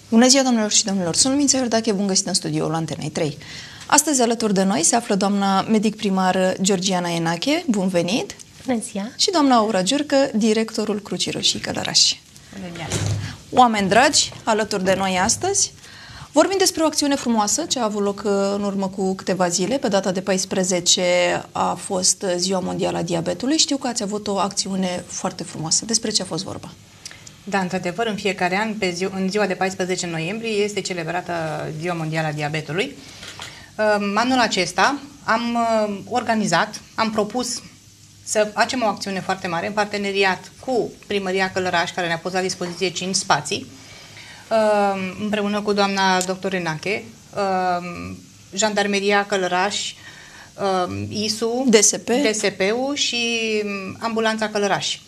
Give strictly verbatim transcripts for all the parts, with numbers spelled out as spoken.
Bună ziua, doamnelor și domnilor! Sunt Mința Iordache, bun găsit în studioul Antenei trei. Astăzi alături de noi se află doamna medic primar Georgiana Enache, bun venit! Bună ziua! Și doamna Aura Giurcă, directorul Crucii Roșii Călăraș. Bună ziua! Oameni dragi, alături de noi astăzi, vorbim despre o acțiune frumoasă ce a avut loc în urmă cu câteva zile. Pe data de paisprezece a fost Ziua Mondială a Diabetului. Știu că ați avut o acțiune foarte frumoasă. Despre ce a fost vorba? Da, într-adevăr, în fiecare an, pe zi, în ziua de paisprezece noiembrie, este celebrată Ziua Mondială a Diabetului. Anul acesta am organizat, am propus să facem o acțiune foarte mare în parteneriat cu Primăria Călăraș, care ne-a pus la dispoziție cinci spații, împreună cu doamna doctor Enache, Jandarmeria Călăraș, I S U, D S P, D S P-ul și Ambulanța Călăraș.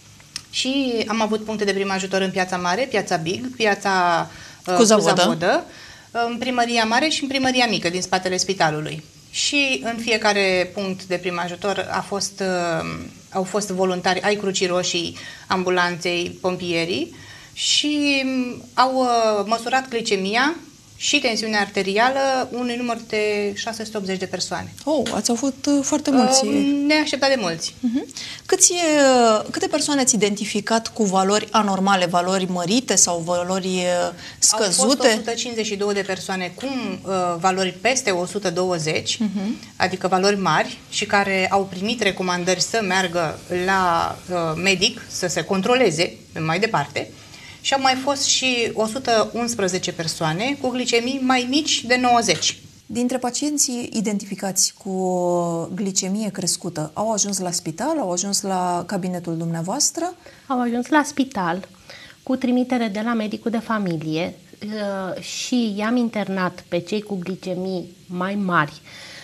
Și am avut puncte de prim ajutor în Piața Mare, Piața Big, Piața uh, Cuzavodă, în Primăria Mare și în Primăria Mică, din spatele spitalului. Și în fiecare punct de prim ajutor a fost, uh, au fost voluntari ai Crucii Roșii, ambulanței, pompierii și au uh, măsurat glicemia și tensiunea arterială unui număr de șase sute optzeci de persoane. Oh, ați avut uh, foarte mulți. Uh, neașteptat de mulți. Uh-huh. Câți, câte persoane ați identificat cu valori anormale, valori mărite sau valori scăzute? Au fost o sută cincizeci și două de persoane cu uh, valori peste o sută douăzeci, uh-huh. adică valori mari, și care au primit recomandări să meargă la uh, medic, să se controleze mai departe. Și au mai fost și o sută unsprezece persoane cu glicemii mai mici de nouăzeci. Dintre pacienții identificați cu glicemie crescută, au ajuns la spital, au ajuns la cabinetul dumneavoastră? Au ajuns la spital cu trimitere de la medicul de familie și i-am internat pe cei cu glicemii mai mari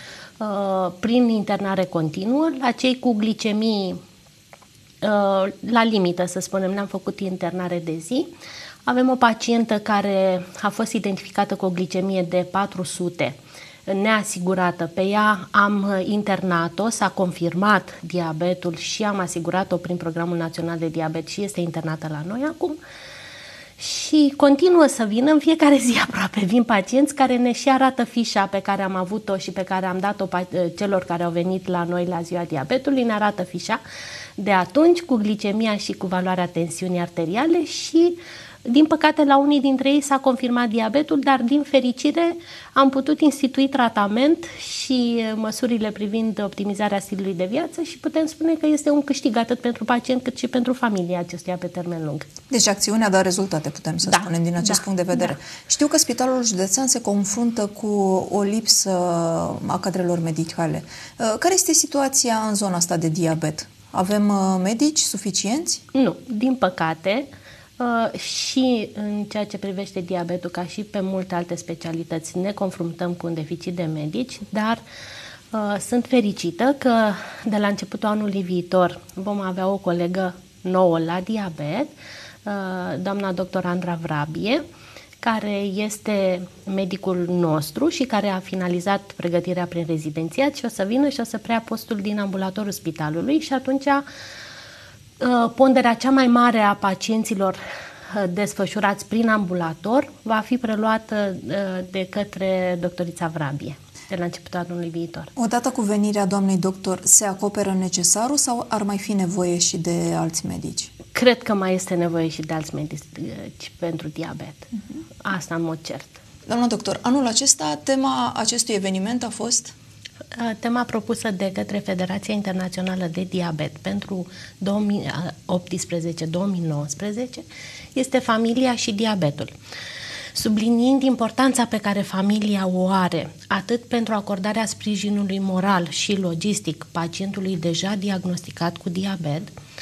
prin internare continuă, la cei cu glicemii la limită, să spunem, ne-am făcut internare de zi. Avem o pacientă care a fost identificată cu o glicemie de patru sute, neasigurată. Pe ea am internat-o, s-a confirmat diabetul și am asigurat-o prin Programul Național de Diabet și este internată la noi acum. Și continuă să vină în fiecare zi aproape. Vin pacienți care ne și arată fișa pe care am avut-o și pe care am dat-o celor care au venit la noi la Ziua Diabetului, ne arată fișa de atunci cu glicemia și cu valoarea tensiunii arteriale și, din păcate, la unii dintre ei s-a confirmat diabetul, dar din fericire am putut institui tratament și măsurile privind optimizarea stilului de viață și putem spune că este un câștig atât pentru pacient cât și pentru familia acestuia pe termen lung. Deci acțiunea a dat rezultate, putem să da, spunem, din acest da, punct de vedere. Da. Știu că Spitalul Județean se confruntă cu o lipsă a cadrelor medicale. Care este situația în zona asta de diabet? Avem medici suficienți? Nu, din păcate. Uh, și în ceea ce privește diabetul, ca și pe multe alte specialități, ne confruntăm cu un deficit de medici, dar uh, sunt fericită că de la începutul anului viitor vom avea o colegă nouă la diabet, uh, doamna doctor Andra Vrabie, care este medicul nostru și care a finalizat pregătirea prin rezidențiat și o să vină și o să preia postul din ambulatorul spitalului și atunci ponderea cea mai mare a pacienților desfășurați prin ambulator va fi preluată de către doctorița Vrabie de la începutul anului viitor. Odată cu venirea doamnei doctor, se acoperă necesarul sau ar mai fi nevoie și de alți medici? Cred că mai este nevoie și de alți medici pentru diabet. Uh-huh. Asta în mod cert. Doamna doctor, anul acesta tema acestui eveniment a fost? Tema propusă de către Federația Internațională de Diabet pentru două mii optsprezece două mii nouăsprezece este familia și diabetul. Subliniind importanța pe care familia o are, atât pentru acordarea sprijinului moral și logistic pacientului deja diagnosticat cu diabet,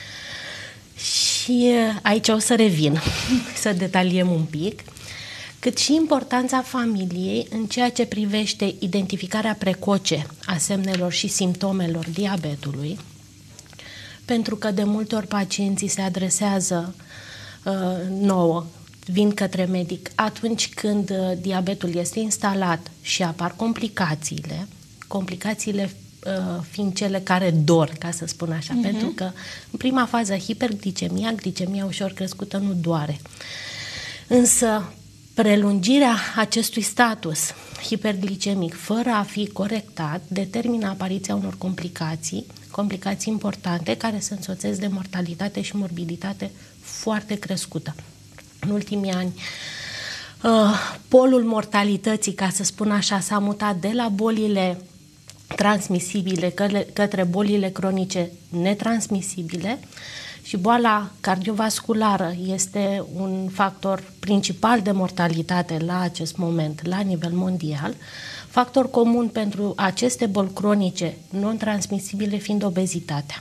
și aici o să revin, să detaliem un pic, cât și importanța familiei în ceea ce privește identificarea precoce a semnelor și simptomelor diabetului, pentru că de multe ori pacienții se adresează uh, nouă, vin către medic atunci când uh, diabetul este instalat și apar complicațiile, complicațiile uh, fiind cele care dor, ca să spun așa, uh-huh. pentru că în prima fază hiperglicemia, glicemia ușor crescută nu doare. Însă Prelungirea acestui status hiperglicemic fără a fi corectat determină apariția unor complicații, complicații importante care se însoțesc de mortalitate și morbiditate foarte crescută. În ultimii ani, polul mortalității, ca să spun așa, s-a mutat de la bolile transmisibile către bolile cronice netransmisibile și boala cardiovasculară este un factor principal de mortalitate la acest moment la nivel mondial, factor comun pentru aceste boli cronice non-transmisibile fiind obezitatea.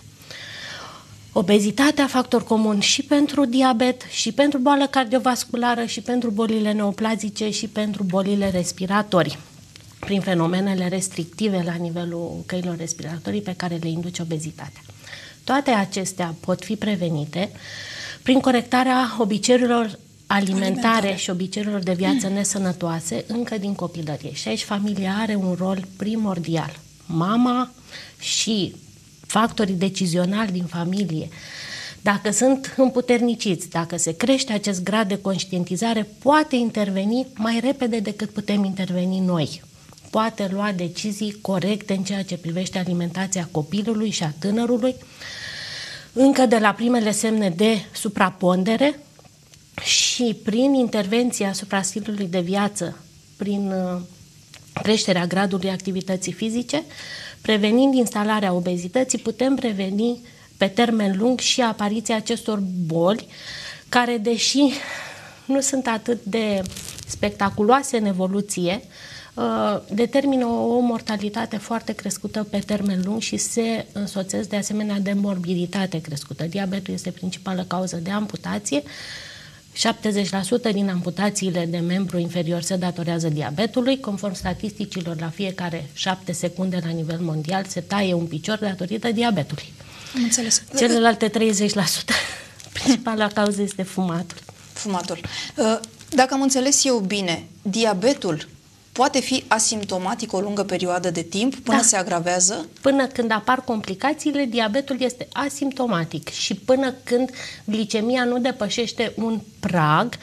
Obezitatea, factor comun și pentru diabet, și pentru boală cardiovasculară, și pentru bolile neoplazice, și pentru bolile respiratorii, prin fenomenele restrictive la nivelul căilor respiratorii pe care le induce obezitatea. Toate acestea pot fi prevenite prin corectarea obiceiurilor alimentare, alimentare. și obiceiurilor de viață nesănătoase încă din copilărie. Și aici familia are un rol primordial. Mama și factorii decizionali din familie, dacă sunt împuterniciți, dacă se crește acest grad de conștientizare, poate interveni mai repede decât putem interveni noi. Poate lua decizii corecte în ceea ce privește alimentația copilului și a tânărului, încă de la primele semne de suprapondere și prin intervenția asupra stilului de viață, prin creșterea gradului activității fizice, prevenind instalarea obezității, putem preveni pe termen lung și apariția acestor boli care, deși nu sunt atât de spectaculoase în evoluție, determină o mortalitate foarte crescută pe termen lung și se însoțesc de asemenea de morbiditate crescută. Diabetul este principală cauză de amputație. șaptezeci la sută din amputațiile de membru inferior se datorează diabetului. Conform statisticilor, la fiecare șapte secunde la nivel mondial se taie un picior datorită diabetului. Am înțeles. Celelalte treizeci la sută, principala cauză este fumatul. Fumatul. Dacă am înțeles eu bine, diabetul poate fi asimptomatic o lungă perioadă de timp până da. se agravează? Până când apar complicațiile, diabetul este asimptomatic și până când glicemia nu depășește un prag,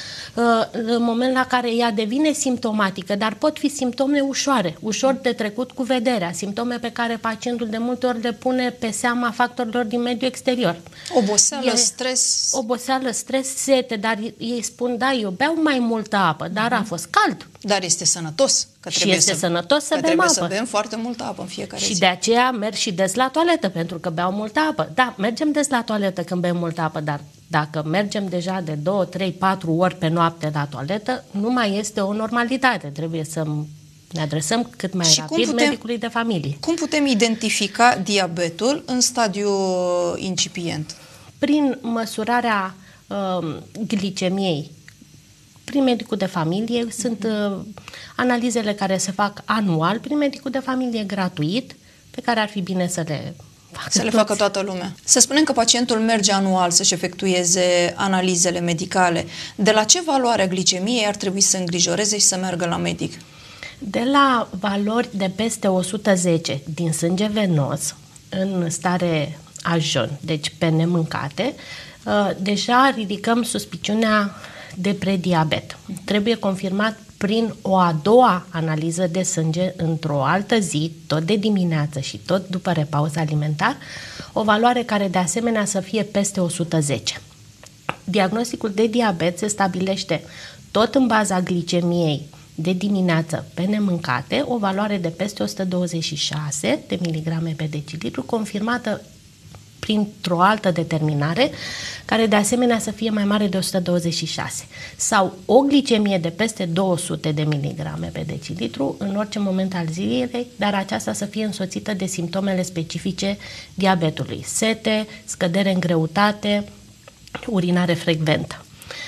în momentul la care ea devine simptomatică, dar pot fi simptome ușoare, ușor de trecut cu vederea, simptome pe care pacientul de multe ori le pune pe seama factorilor din mediul exterior. Oboseală, e, stres... Oboseală, stres, sete, dar ei spun, da, eu beau mai multă apă, dar a fost cald. Dar este sănătos. Că și este să, sănătos să că bem apă. să bem foarte multă apă în fiecare și zi. de aceea merg și des la toaletă, pentru că beau multă apă. Da, mergem des la toaletă când bem multă apă, dar dacă mergem deja de două, trei, patru ori pe noapte la toaletă, nu mai este o normalitate. Trebuie să ne adresăm cât mai și rapid putem, medicului de familie. Cum putem identifica diabetul în stadiu incipient? Prin măsurarea uh, glicemiei prin medicul de familie, sunt uh, analizele care se fac anual prin medicul de familie gratuit, pe care ar fi bine să le facă Să le facă toată lumea. Să spunem că pacientul merge anual să-și efectueze analizele medicale. De la ce valoare a glicemiei ar trebui să îngrijoreze și să meargă la medic? De la valori de peste o sută zece din sânge venos, în stare ajon, deci pe nemâncate, uh, deja ridicăm suspiciunea de prediabet. Trebuie confirmat prin o a doua analiză de sânge într-o altă zi, tot de dimineață și tot după repaus alimentar, o valoare care de asemenea să fie peste o sută zece. Diagnosticul de diabet se stabilește tot în baza glicemiei de dimineață pe nemâncate, o valoare de peste o sută douăzeci și șase de miligrame pe decilitru, confirmată printr-o altă determinare, care de asemenea să fie mai mare de o sută douăzeci și șase, sau o glicemie de peste două sute de miligrame pe decilitru în orice moment al zilei, dar aceasta să fie însoțită de simptomele specifice diabetului: sete, scădere în greutate, urinare frecventă.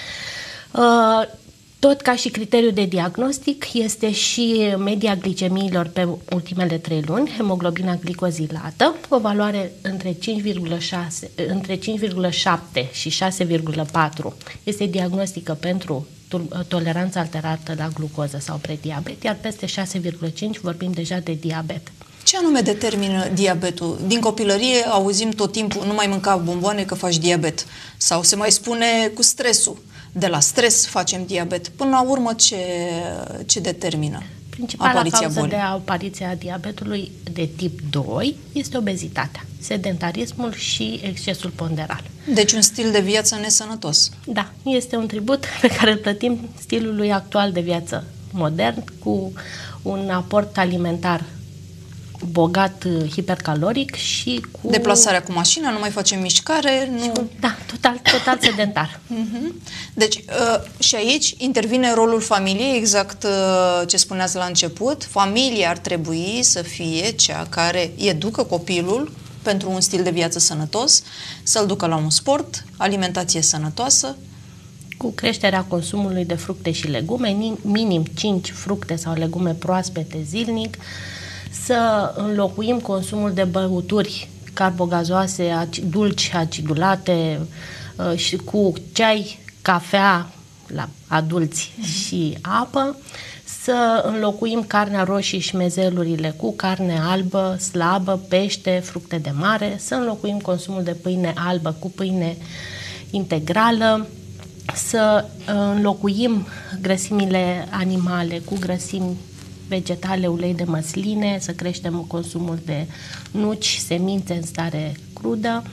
Tot ca și criteriu de diagnostic este și media glicemiilor pe ultimele trei luni, hemoglobina glicozilată, o valoare între cinci virgulă șase, între cinci virgulă șapte și șase virgulă patru este diagnostică pentru toleranță alterată la glucoză sau prediabet, iar peste șase virgulă cinci vorbim deja de diabet. Ce anume determină diabetul? Din copilărie auzim tot timpul, nu mai mânca bomboane că faci diabet. Sau se mai spune cu stresul. de la stres facem diabet. Până la urmă, ce, ce determină Principala apariția cauză bolii? de apariția diabetului de tip doi este obezitatea, sedentarismul și excesul ponderal. Deci un stil de viață nesănătos. Da, este un tribut pe care îl plătim stilului actual de viață modern, cu un aport alimentar bogat hipercaloric și cu... Deplasarea cu mașina, nu mai facem mișcare, nu... Cu, da, total, total sedentar. Uh-huh. Deci, uh, și aici intervine rolul familiei, exact uh, ce spuneați la început. Familia ar trebui să fie cea care educă copilul pentru un stil de viață sănătos, să-l ducă la un sport, alimentație sănătoasă. Cu creșterea consumului de fructe și legume, minim cinci fructe sau legume proaspete zilnic, să înlocuim consumul de băuturi carbogazoase, dulci, acidulate și cu ceai, cafea la adulți și apă, să înlocuim carnea roșie și mezelurile cu carne albă, slabă, pește, fructe de mare, să înlocuim consumul de pâine albă cu pâine integrală, să înlocuim grăsimile animale cu grăsimi vegetale, ulei de măsline, să creștem consumul de nuci, semințe în stare crudă.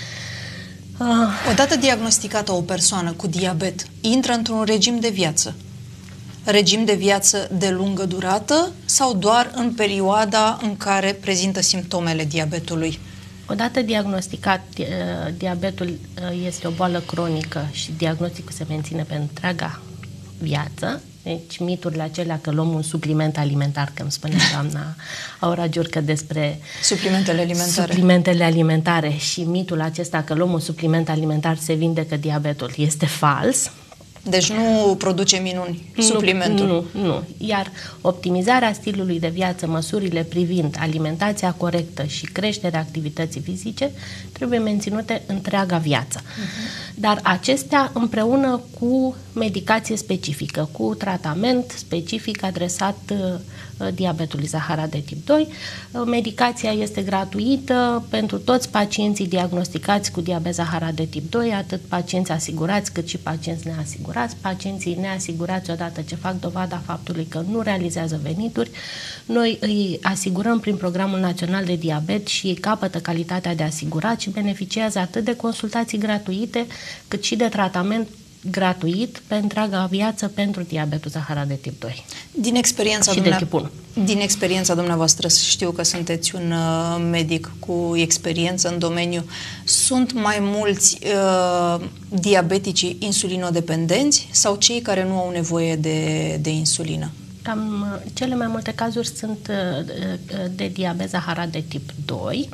Odată diagnosticată o persoană cu diabet, intră într-un regim de viață. Regim de viață de lungă durată sau doar în perioada în care prezintă simptomele diabetului? Odată diagnosticat, diabetul este o boală cronică și diagnosticul se menține pe întreaga viață. Deci miturile acelea că luăm un supliment alimentar, că îmi spune doamna Aura Giurcă despre suplimentele alimentare. suplimentele alimentare și mitul acesta că luăm un supliment alimentar se vindecă diabetul este fals. Deci nu produce minuni suplimentul. Nu, nu, nu. Iar optimizarea stilului de viață, măsurile privind alimentația corectă și creșterea activității fizice trebuie menținute întreaga viață. Uh-huh. Dar acestea împreună cu medicație specifică, cu tratament specific adresat uh, diabetului Zahara de tip doi. Uh, medicația este gratuită pentru toți pacienții diagnosticați cu diabet Zahara de tip doi, atât pacienți asigurați cât și pacienți neasigurați. Pacienții neasigurați, odată ce fac dovada faptului că nu realizează venituri, noi îi asigurăm prin Programul Național de Diabet și ei capătă calitatea de asigurat și beneficiază atât de consultații gratuite, cât și de tratament gratuit pe întreaga viață pentru diabetul Zahara de tip doi. Din experiența, și dumnea... de tip unu. Din experiența dumneavoastră, știu că sunteți un uh, medic cu experiență în domeniu, sunt mai mulți uh, diabetici insulinodependenți sau cei care nu au nevoie de, de insulină? Cam cele mai multe cazuri sunt uh, de diabet Zahara de tip doi.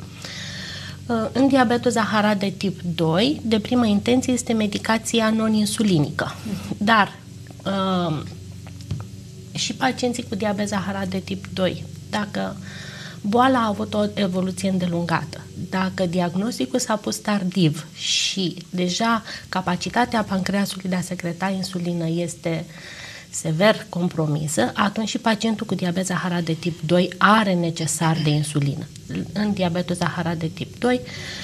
În diabetul Zahara de tip doi, de primă intenție este medicația non-insulinică. Dar uh, și pacienții cu diabet Zahara de tip doi, dacă boala a avut o evoluție îndelungată, dacă diagnosticul s-a pus tardiv și deja capacitatea pancreasului de a secreta insulină este sever compromisă, atunci și pacientul cu diabet Zahara de tip doi are necesar de insulină. În diabetul Zahara de tip doi,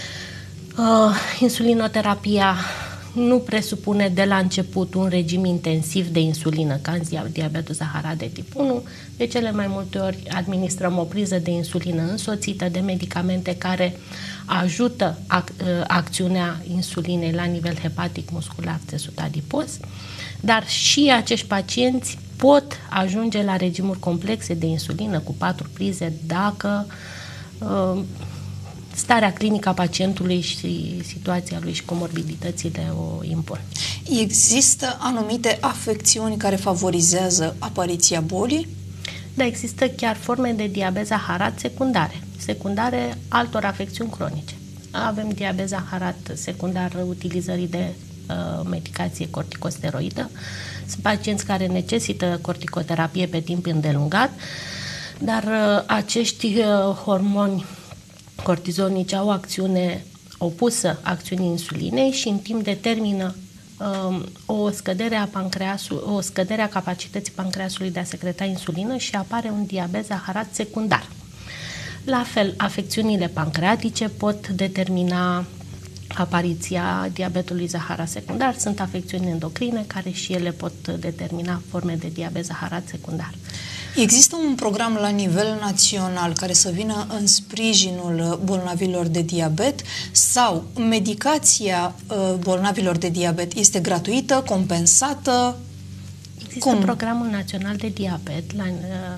uh, insulinoterapia nu presupune de la început un regim intensiv de insulină, ca în diabetul Zahara de tip unu. De cele mai multe ori administrăm o priză de insulină însoțită de medicamente care ajută ac- acțiunea insulinei la nivel hepatic, muscular, țesut adipos, dar și acești pacienți pot ajunge la regimuri complexe de insulină cu patru prize dacă uh, starea clinică a pacientului și situația lui și comorbiditățile o impun. Există anumite afecțiuni care favorizează apariția bolii? Da, există chiar forme de diabet zaharat secundare, secundare altor afecțiuni cronice. Avem diabet zaharat secundar utilizării de uh, medicație corticosteroidă. Sunt pacienți care necesită corticoterapie pe timp îndelungat, dar uh, acești uh, hormoni cortizonici au acțiune opusă acțiunii insulinei și în timp determină um, o scădere a pancreasului, o scădere a capacității pancreasului de a secreta insulină și apare un diabet zaharat secundar. La fel, afecțiunile pancreatice pot determina apariția diabetului zaharat secundar. Sunt afecțiuni endocrine care și ele pot determina forme de diabet zaharat secundar. Există un program la nivel național care să vină în sprijinul bolnavilor de diabet sau medicația bolnavilor de diabet este gratuită, compensată? Există Cum? Programul Național de Diabet la,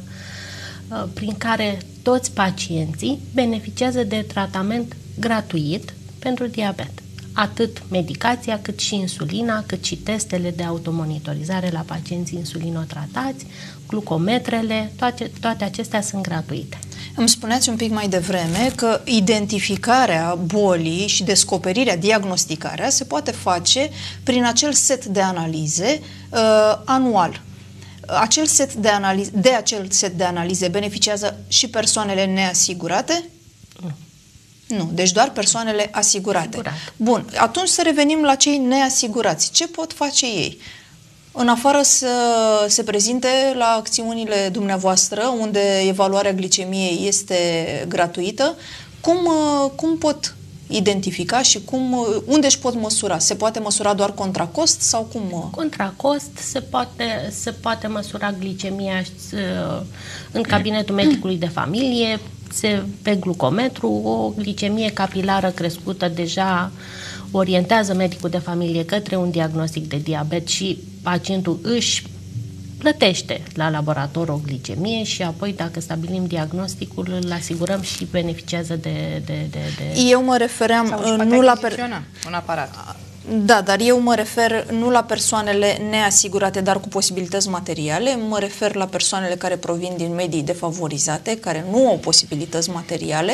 prin care toți pacienții beneficiază de tratament gratuit pentru diabet. Atât medicația, cât și insulina, cât și testele de automonitorizare la pacienții insulinotratați, glucometrele, toate, toate acestea sunt gratuite. Îmi spuneați un pic mai devreme că identificarea bolii și descoperirea, diagnosticarea se poate face prin acel set de analize uh, anual. Acel set de, analize, de acel set de analize beneficiază și persoanele neasigurate? Nu. Nu, deci doar persoanele asigurate. Asigurate. Bun, atunci să revenim la cei neasigurați. Ce pot face ei? În afară să se prezinte la acțiunile dumneavoastră, unde evaluarea glicemiei este gratuită, cum, cum pot identifica și cum, unde își pot măsura? Se poate măsura doar contra cost sau cum? Contra cost se poate, se poate măsura glicemia în cabinetul medicului de familie, se, pe glucometru, o glicemie capilară crescută deja orientează medicul de familie către un diagnostic de diabet și pacientul își plătește la laborator o glicemie și apoi, dacă stabilim diagnosticul, îl asigurăm și beneficiază de... de, de, de... Eu mă refeream sau nu la... Per... un aparat. Da, dar eu mă refer nu la persoanele neasigurate, dar cu posibilități materiale, mă refer la persoanele care provin din medii defavorizate, care nu au posibilități materiale.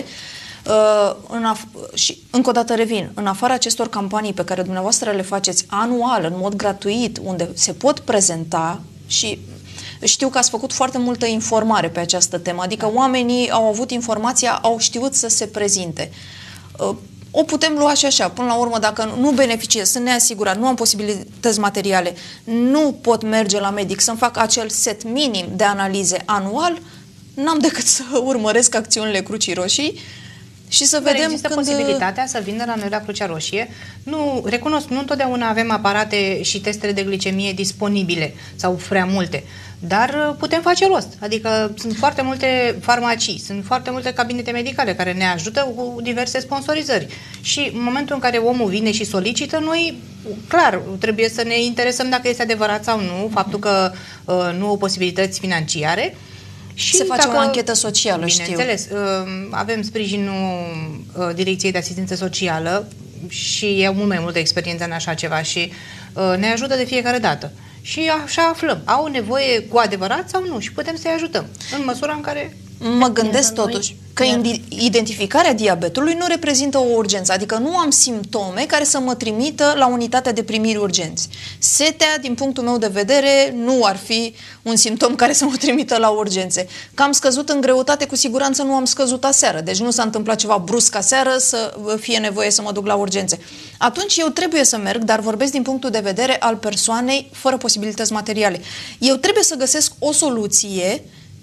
Uh, în af- și încă o dată revin, în afara acestor campanii pe care dumneavoastră le faceți anual, în mod gratuit, unde se pot prezenta și știu că ați făcut foarte multă informare pe această temă, adică oamenii au avut informația, au știut să se prezinte. Uh, o putem lua și așa, până la urmă, dacă nu beneficiez, sunt neasigurat, nu am posibilități materiale, nu pot merge la medic să-mi fac acel set minim de analize anual, n-am decât să urmăresc acțiunile Crucii Roșii și să Dar vedem există când... posibilitatea să vină la noi la Crucea Roșie. Nu, recunosc, nu întotdeauna avem aparate și testele de glicemie disponibile sau prea multe, dar putem face rost. Adică sunt foarte multe farmacii, sunt foarte multe cabinete medicale care ne ajută cu diverse sponsorizări. Și în momentul în care omul vine și solicită, noi, clar, trebuie să ne interesăm dacă este adevărat sau nu, faptul că uh, nu au posibilități financiare. Și se face dacă, o anchetă socială, știu. Bineînțeles, avem sprijinul Direcției de Asistență Socială și eu mult mai multă experiență în așa ceva și ne ajută de fiecare dată. Și așa aflăm, au nevoie cu adevărat sau nu și putem să-i ajutăm în măsura în care... Mă gândesc totuși că identificarea diabetului nu reprezintă o urgență, adică nu am simptome care să mă trimită la unitatea de primiri urgenți. Setea, din punctul meu de vedere, nu ar fi un simptom care să mă trimită la urgențe. Că am scăzut în greutate, cu siguranță nu am scăzut aseară, deci nu s-a întâmplat ceva brusc aseară să fie nevoie să mă duc la urgențe. Atunci eu trebuie să merg, dar vorbesc din punctul de vedere al persoanei fără posibilități materiale. Eu trebuie să găsesc o soluție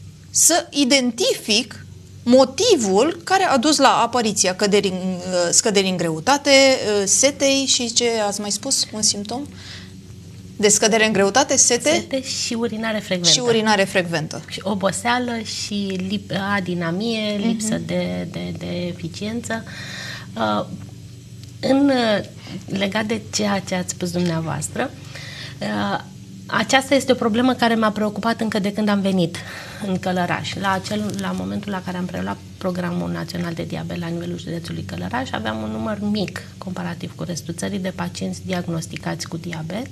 să identific motivul care a dus la apariția căderii, scăderii în greutate, setei și ce ați mai spus? Un simptom? De scădere în greutate, sete? Sete și urinare frecventă. Și urinare frecventă. Și oboseală și lip, adinamie, uh-huh. lipsă de, de, de eficiență. Uh, în, legat de ceea ce ați spus dumneavoastră, uh, aceasta este o problemă care m-a preocupat încă de când am venit în Călăraș. La, acel, la momentul la care am preluat Programul Național de Diabet la nivelul județului Călăraș, aveam un număr mic, comparativ cu restul țării, de pacienți diagnosticați cu diabet.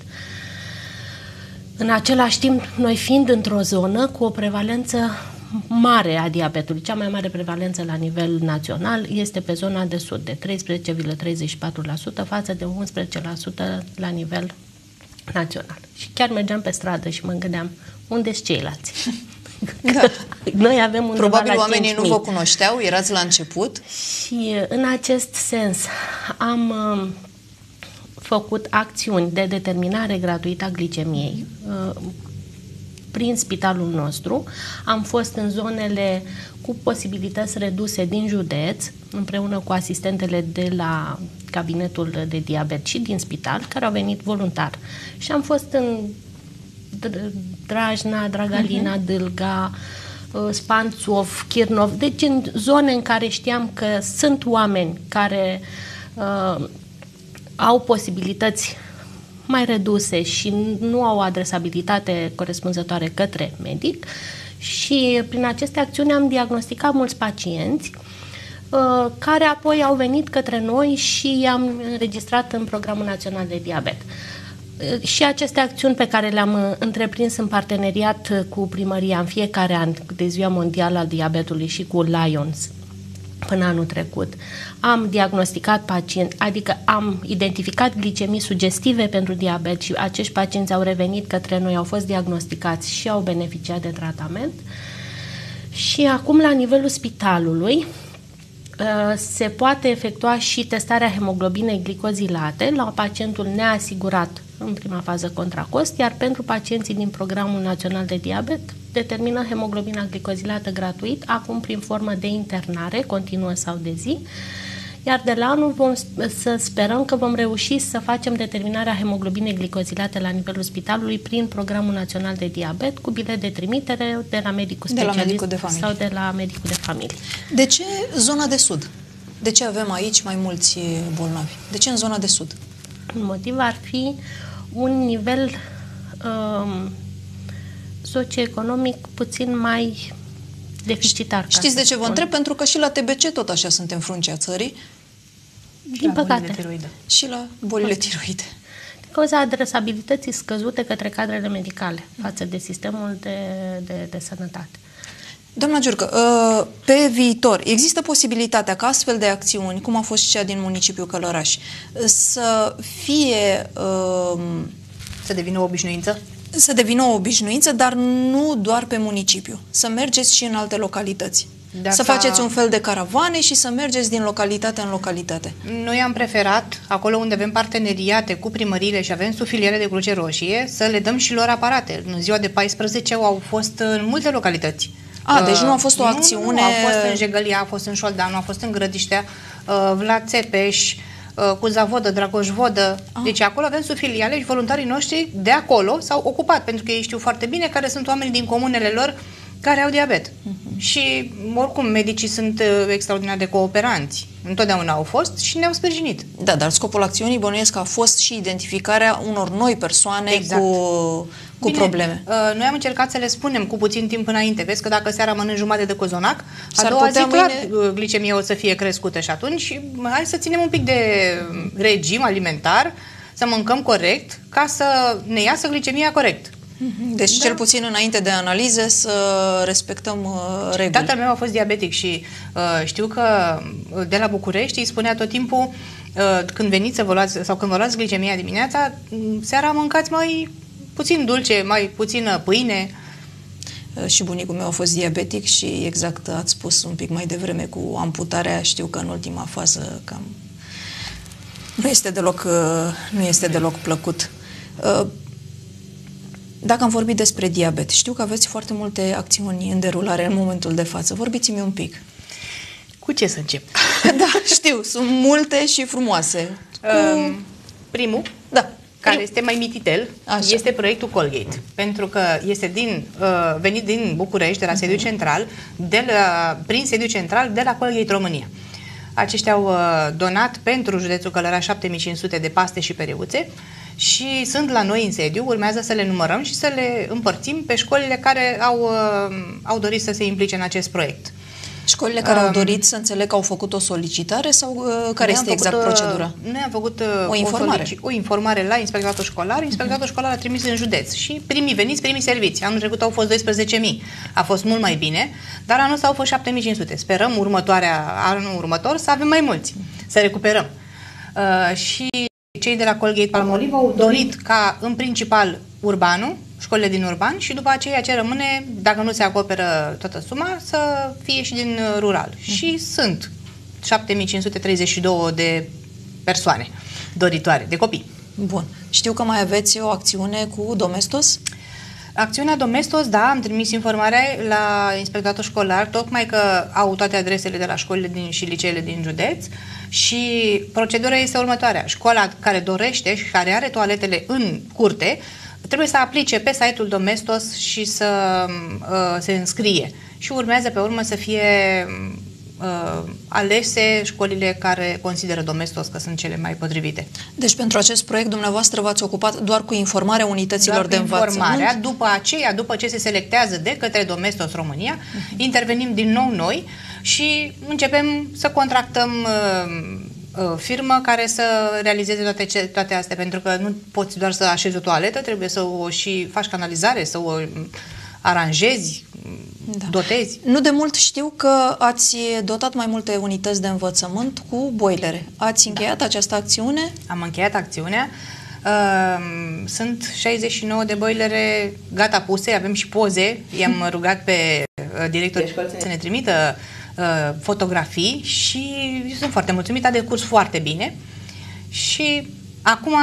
În același timp, noi fiind într-o zonă cu o prevalență mare a diabetului, cea mai mare prevalență la nivel național este pe zona de sud, de treisprezece virgulă treizeci și patru la sută față de unsprezece la sută la nivel național. Și chiar mergeam pe stradă și mă gândeam, unde-s ceilalți? Da. Noi avem undeva Probabil la oamenii cinci nu mii. vă cunoșteau, erați la început. Și în acest sens am uh, făcut acțiuni de determinare gratuită a glicemiei. Uh, prin spitalul nostru. Am fost în zonele cu posibilități reduse din județ, împreună cu asistentele de la cabinetul de diabet și din spital, care au venit voluntar. Și am fost în Drajna, Dragalina, uh-huh. Dâlga, Spanțov, Chirnov, deci în zone în care știam că sunt oameni care uh, au posibilități mai reduse și nu au adresabilitate corespunzătoare către medic, și prin aceste acțiuni am diagnosticat mulți pacienți uh, care apoi au venit către noi și i-am înregistrat în Programul Național de Diabet. Uh, și aceste acțiuni pe care le-am uh, întreprins în parteneriat cu primăria în fiecare an de Ziua Mondială a Diabetului și cu Lions până anul trecut, am diagnosticat pacienți, adică am identificat glicemii sugestive pentru diabet și acești pacienți au revenit către noi, au fost diagnosticați și au beneficiat de tratament. Și acum, la nivelul spitalului, se poate efectua și testarea hemoglobinei glicozilate la pacientul neasigurat în prima fază contra cost, iar pentru pacienții din Programul Național de Diabet determină hemoglobina glicozilată gratuit, acum prin formă de internare, continuă sau de zi, iar de la anul vom să sperăm că vom reuși să facem determinarea hemoglobinei glicozilate la nivelul spitalului prin Programul Național de Diabet, cu bilet de trimitere de la medicul specialist de la medicul de familie. Sau de la medicul de familie. De ce zona de sud? De ce avem aici mai mulți bolnavi? De ce în zona de sud? Un motiv ar fi un nivel um, socioeconomic puțin mai deficitar. Știți de ce vă întreb? Pentru că și la T B C tot așa suntem fruncea țării. Din păcate. Și la bolile tiroide. Din cauza adresabilității scăzute către cadrele medicale față de sistemul de, de, de sănătate. Doamna Giurcă, pe viitor există posibilitatea ca astfel de acțiuni, cum a fost și cea din municipiul Călăraș, să fie... Să devină o obișnuință? Să devină o obișnuință, dar nu doar pe municipiu. Să mergeți și în alte localități. Dacă... Să faceți un fel de caravane și să mergeți din localitate în localitate. Noi am preferat, acolo unde avem parteneriate cu primăriile și avem sufiliere de Cruce Roșie, să le dăm și lor aparate. În ziua de paisprezece au fost în multe localități. A, uh, deci nu a fost o acțiune... Nu, nu, a fost în Jegălia, a fost în Șoldanu, a fost în Grădiștea, uh, Vlad Țepeș, uh, Cuzavodă, Dragoșvodă. Ah. Deci acolo avem subfiliale și voluntarii noștri de acolo s-au ocupat, pentru că ei știu foarte bine care sunt oamenii din comunele lor care au diabet. Uh-huh. Și, oricum, medicii sunt uh, extraordinar de cooperanți. Întotdeauna au fost și ne-au sprijinit. Da, dar scopul acțiunii, bănuiesc, a fost și identificarea unor noi persoane exact. cu, cu Bine, probleme. Uh, noi am încercat să le spunem cu puțin timp înainte. Vezi că dacă seara mănânci jumătate de cozonac, a doua zi, clar, mâine... glicemia o să fie crescută și atunci hai să ținem un pic de regim alimentar, să mâncăm corect, ca să ne iasă glicemia corect. Deci, da. cel puțin înainte de analize, să respectăm uh, reguli. Tatăl meu a fost diabetic și uh, știu că de la București îi spunea tot timpul uh, când veniți să vă luați, sau când vă luați glicemia dimineața, seara mâncați mai puțin dulce, mai puțină pâine. Uh, și bunicul meu a fost diabetic și exact ați spus un pic mai devreme cu amputarea, știu că în ultima fază cam nu este deloc, uh, nu este deloc plăcut. Uh, Dacă am vorbit despre diabet, știu că aveți foarte multe acțiuni în derulare în momentul de față. Vorbiți-mi un pic. Cu ce să încep? Da, știu, sunt multe și frumoase. Um, primul, da, care prim. este mai mititel, Așa. este proiectul Colgate, pentru că este din, uh, venit din București, de la sediu uh-huh. central, de la, prin sediu central, de la Colgate România. Aceștia au uh, donat pentru județul Călăraș șapte mii cinci sute de paste și pereuțe și sunt la noi în sediu, urmează să le numărăm și să le împărțim pe școlile care au, uh, au dorit să se implice în acest proiect. Școlile care um, au dorit, să înțeleg că au făcut o solicitare sau uh, care este exact făcut, procedura? Noi am făcut uh, o, informare. O, o informare la inspectoratul școlar, inspectoratul uh-huh. școlar a trimis în județ și primii veniți, primii serviți. Anul trecut au fost doisprezece mii, a fost mult mai bine, dar anul ăsta au fost șapte mii cinci sute. Sperăm următoarea, anul următor să avem mai mulți, să recuperăm. Uh, și cei de la Colgate Palmolive au dorit ca în principal urbanul, școlile din urban și după aceea ce rămâne, dacă nu se acoperă toată suma, să fie și din rural. Mm. Și sunt șapte mii cinci sute treizeci și doi de persoane doritoare, de copii. Bun. Știu că mai aveți o acțiune cu Domestos? Acțiunea Domestos, da, am trimis informarea la inspectoratul școlar, tocmai că au toate adresele de la școlile din, și liceele din județ și procedura este următoarea. Școala care dorește și care are toaletele în curte trebuie să aplice pe site-ul Domestos și să uh, se înscrie și urmează pe urmă să fie uh, alese școlile care consideră Domestos că sunt cele mai potrivite. Deci pentru acest proiect dumneavoastră v-ați ocupat doar cu informarea unităților doar de învățământ? informarea, după aceea, după ce se selectează de către Domestos România, uh-huh. intervenim din nou noi și începem să contractăm uh, uh, firmă care să realizeze toate, ce, toate astea, pentru că nu poți doar să așezi o toaletă, trebuie să o și faci canalizare, să o aranjezi, da. dotezi. Nu de mult știu că ați dotat mai multe unități de învățământ cu boilere. Ați încheiat da. această acțiune? Am încheiat acțiunea. Uh, sunt șaizeci și nouă de boilere gata puse, avem și poze. I-am rugat pe uh, directorii să ne trimită uh, fotografii și sunt foarte mulțumită, a decurs foarte bine. Și acum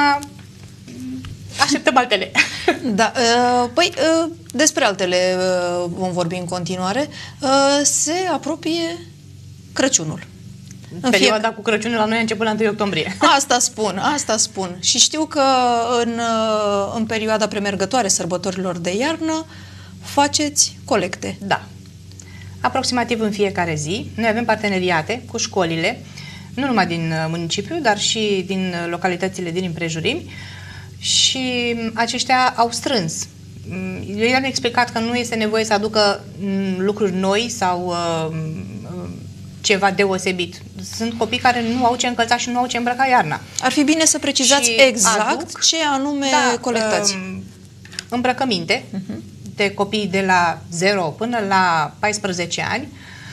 așteptăm altele. Da, păi despre altele vom vorbi în continuare. Se apropie Crăciunul. În perioada fie... cu Crăciunul la noi a început la întâi octombrie. Asta spun, asta spun. Și știu că în, în perioada premergătoare sărbătorilor de iarnă faceți colecte. Da. Aproximativ în fiecare zi. Noi avem parteneriate cu școlile, nu numai din municipiu, dar și din localitățile din împrejurimi. Și aceștia au strâns. Eu i-am explicat că nu este nevoie să aducă lucruri noi sau uh, ceva deosebit. Sunt copii care nu au ce încălța și nu au ce îmbrăca iarna. Ar fi bine să precizați și exact aduc, ce anume da, colectați. Uh, îmbrăcăminte uh-huh. de copii de la zero până la paisprezece ani,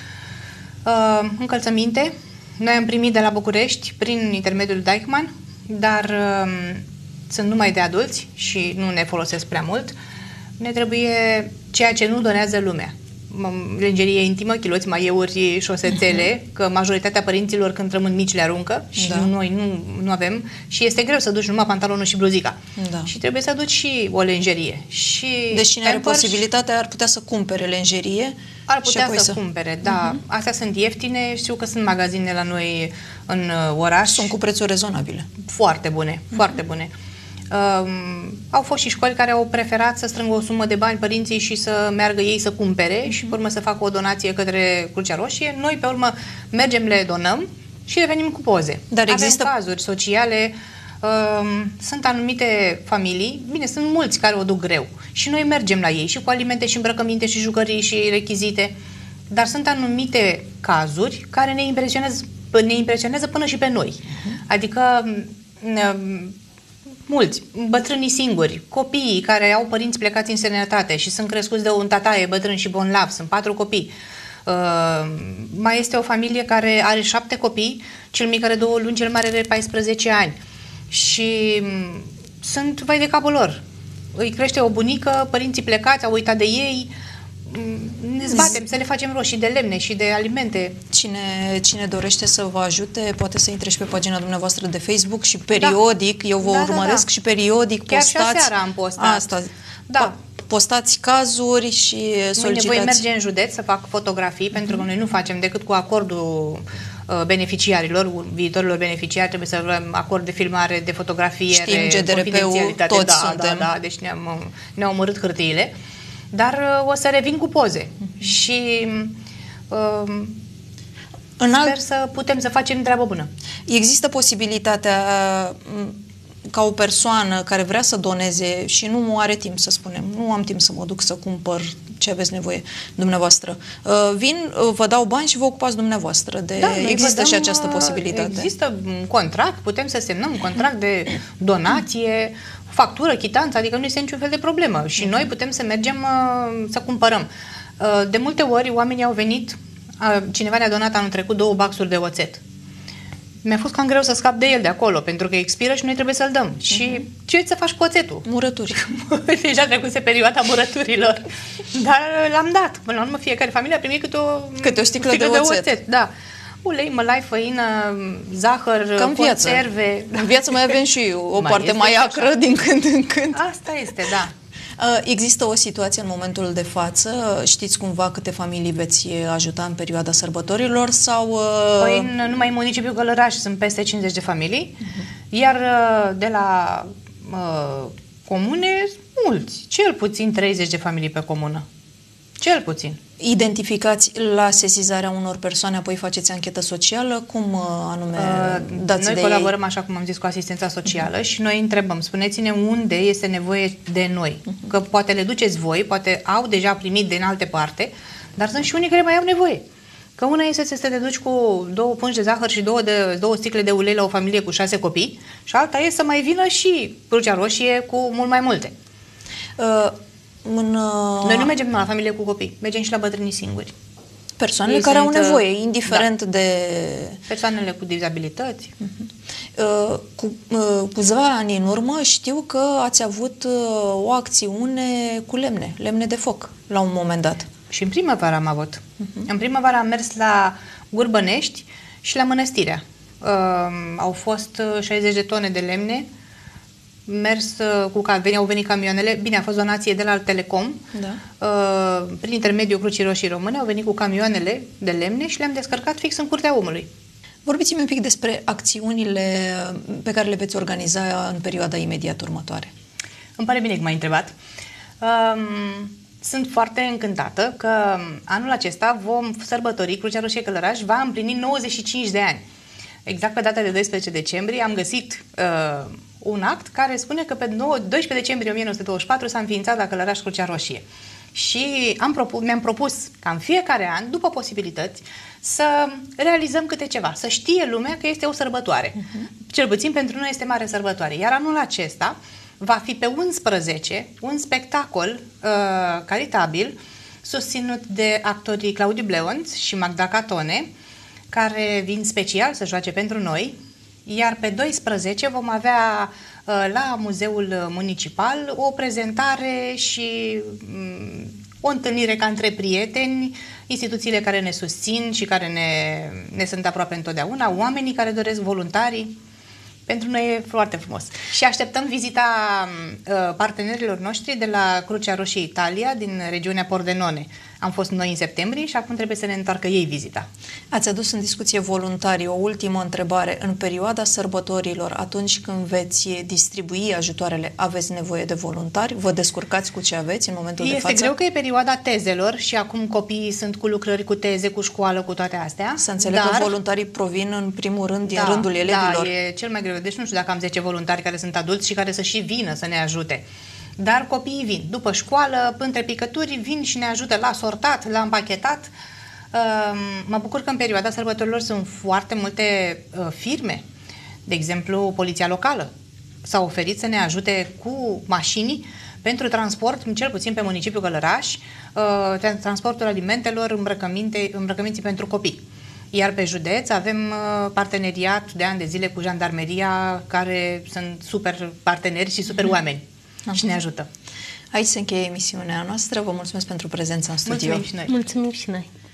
uh, încălțăminte. Noi am primit de la București prin intermediul Deichmann, dar uh, sunt numai de adulți și nu ne folosesc prea mult. Ne trebuie ceea ce nu donează lumea. Lingerie intimă, chiloți, maieuri, șosețele, uh-huh. că majoritatea părinților când rămân mici le aruncă și da. noi nu, nu avem și este greu să duci numai pantalonul și bluzica. Da. Și trebuie să duci și o lenjerie. Și deci cine are posibilitatea ar putea să cumpere lenjerie. Ar putea să, să cumpere, da. Uh-huh. Astea sunt ieftine, știu că sunt magazine la noi în oraș. Sunt cu prețuri rezonabile. Foarte bune, uh-huh. foarte bune. Um, au fost și școli care au preferat să strângă o sumă de bani părinții și să meargă ei să cumpere și pe urmă să facă o donație către Crucea Roșie. Noi pe urmă mergem, le donăm și revenim cu poze. Dar există Avem cazuri sociale, um, sunt anumite familii, bine, sunt mulți care o duc greu și noi mergem la ei și cu alimente și îmbrăcăminte și jucării și rechizite, dar sunt anumite cazuri care ne impresionează, ne impresionează până și pe noi. Uh-huh. Adică um, mulți, bătrânii singuri, copiii care au părinți plecați în străinătate și sunt crescuți de un tataie bătrân și bonlav, sunt patru copii. Uh, mai este o familie care are șapte copii, cel mic are două luni, cel mare are paisprezece ani. Și um, sunt vai de capul lor. Îi crește o bunică, părinții plecați, au uitat de ei, ne zbatem să le facem roșii de lemne și de alimente. Cine, cine dorește să vă ajute poate să intre și pe pagina dumneavoastră de Facebook și periodic, da. eu vă da, urmăresc da, da. și periodic chiar postați. Chiar și aseară am postat. Asta, da. Postați cazuri și solicitați. Mâine voi merge în județ să fac fotografii, uh-huh. pentru că noi nu facem decât cu acordul uh, beneficiarilor, viitorilor beneficiari, trebuie să avem acord de filmare, de fotografie, știm, G D R P-ul, toți da, suntem. Da, da, deci ne-am, ne-au omorât hârtiile. Dar uh, o să revin cu poze uh-huh. și uh, în sper alt... să putem să facem treabă bună. Există posibilitatea ca o persoană care vrea să doneze și nu are timp, să spunem, nu am timp să mă duc să cumpăr ce aveți nevoie dumneavoastră. Uh, vin, uh, vă dau bani și vă ocupați dumneavoastră. De... Da, există dăm, și această posibilitate. Există un contract, putem să semnăm un contract de donație, factură, chitanță, adică nu este niciun fel de problemă. Și noi putem să mergem uh, să cumpărăm. Uh, de multe ori oamenii au venit, uh, cineva ne-a donat anul trecut două baxuri de oțet. Mi-a fost cam greu să scap de el de acolo, pentru că expiră și noi trebuie să-l dăm. Uh-huh. Și ce să faci cu oțetul? Murături. Deja trecuse perioada murăturilor. Dar l-am dat. Până la urmă, fiecare familie a primit câte o, câte o sticlă, sticlă de, de oțet. oțet. Da. Ulei, mălai, făină, zahăr, Cam conserve. În viață mai avem și o mai parte mai acră așa. din când în când. Asta este, da. Există o situație în momentul de față? Știți cumva câte familii veți ajuta în perioada sărbătorilor? Sau... Păi în numai în municipiul Călăraș sunt peste cincizeci de familii, uh-huh. iar de la uh, comune mulți, cel puțin treizeci de familii pe comună. Cel puțin. Identificați la sesizarea unor persoane, apoi faceți anchetă socială? Cum anume uh, dați Noi de colaborăm, ei? Așa cum am zis, cu asistența socială uh-huh. și noi întrebăm, spuneți-ne unde este nevoie de noi. Uh-huh. Că poate le duceți voi, poate au deja primit din alte parte, dar sunt și unii care mai au nevoie. Că una este să te duci cu două pungi de zahăr și două, de, două sticle de ulei la o familie cu șase copii și alta e să mai vină și Crucea Roșie cu mult mai multe. Uh, În, Noi nu mergem la familie cu copii, mergem și la bătrânii singuri. Persoanele Ei care au nevoie, indiferent da. de... Persoanele cu dizabilități. Uh-huh. Uh, cu uh, câțiva ani în urmă știu că ați avut uh, o acțiune cu lemne, lemne de foc, la un moment dat. Și în primăvară am avut. Uh-huh. În primăvară am mers la Gurbănești și la Mănăstirea. Uh, au fost șaizeci de tone de lemne, mers cu au venit camioanele, bine, a fost donație de la Telecom, da. uh, prin intermediul Crucii Roșii Române au venit cu camioanele de lemne și le-am descărcat fix în Curtea Omului. Vorbiți-mi un pic despre acțiunile pe care le veți organiza în perioada imediat următoare. Îmi pare bine că m-ai întrebat. Um, sunt foarte încântată că anul acesta vom sărbători, Crucea Roșie Călăraș va împlini nouăzeci și cinci de ani. Exact pe data de doisprezece decembrie am găsit uh, un act care spune că pe doisprezece decembrie o mie nouă sute douăzeci și patru s-a înființat la Călăraș Crucea Roșie. Și am propus, mi-am propus ca în fiecare an, după posibilități, să realizăm câte ceva, să știe lumea că este o sărbătoare. Uh-huh. Cel puțin pentru noi este mare sărbătoare. Iar anul acesta va fi pe unsprezece un spectacol uh, caritabil susținut de actorii Claudiu Bleonț și Magda Catone, care vin special să joace pentru noi, iar pe doisprezece vom avea la Muzeul Municipal o prezentare și um, o întâlnire ca între prieteni, instituțiile care ne susțin și care ne, ne sunt aproape întotdeauna, oamenii care doresc, voluntarii. Pentru noi e foarte frumos. Și așteptăm vizita uh, partenerilor noștri de la Crucea Roșie Italia, din regiunea Pordenone. Am fost noi în septembrie și acum trebuie să ne întoarcă ei vizita. Ați adus în discuție voluntarii. O ultimă întrebare. În perioada sărbătorilor, atunci când veți distribui ajutoarele, aveți nevoie de voluntari? Vă descurcați cu ce aveți în momentul este de față? Este greu că e perioada tezelor și acum copiii sunt cu lucrări, cu teze, cu școală, cu toate astea. Să înțeleg dar... că voluntarii provin în primul rând din da, rândul elevilor. Da, e cel mai greu. Deci nu știu dacă am zece voluntari care sunt adulți și care să și vină să ne ajute. Dar copiii vin. După școală, între picături, vin și ne ajută la sortat, la împachetat. Mă bucur că în perioada sărbătorilor sunt foarte multe firme. De exemplu, Poliția Locală s-a oferit să ne ajute cu mașini pentru transport, cel puțin pe municipiul Călăraș, transportul alimentelor, îmbrăcăminte, îmbrăcăminții pentru copii. Iar pe județ avem parteneriat de ani de zile cu Jandarmeria, care sunt super parteneri și super oameni. Am și ne ajută. Aici se încheie emisiunea noastră. Vă mulțumesc pentru prezența în studio. Mulțumim și noi. Mulțumim și noi.